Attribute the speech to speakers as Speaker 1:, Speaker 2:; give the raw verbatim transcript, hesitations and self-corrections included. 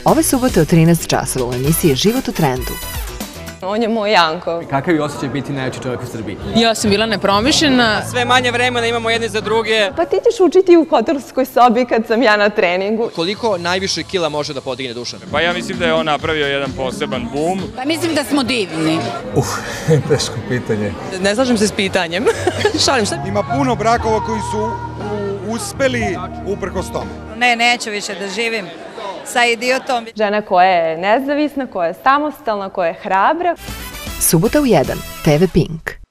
Speaker 1: Ove subote od trinaest časova u emisiji Život u trendu.
Speaker 2: On je moj Janko.
Speaker 3: Kakav je osjećaj biti najjači čovjek u Srbiji?
Speaker 4: Ja sam bila nepromišljena.
Speaker 5: Sve manje vremena imamo jedni za druge.
Speaker 2: Pa ti ćeš učiti u hotelskoj sobi kad sam ja na treningu.
Speaker 5: Koliko najviše kila može da podigne Dušan?
Speaker 6: Pa ja mislim da je on napravio jedan poseban bum.
Speaker 7: Pa mislim da smo divni.
Speaker 8: Uf, teško pitanje.
Speaker 4: Ne slažem se s pitanjem. Šalim se.
Speaker 9: Ima puno brakova koji su uspeli uprkos tome.
Speaker 7: Ne, neću više da živim sa idiotom.
Speaker 2: Žena koja je nezavisna, koja je samostalna, koja je hrabra.
Speaker 1: Subota u jedan, te ve Pink.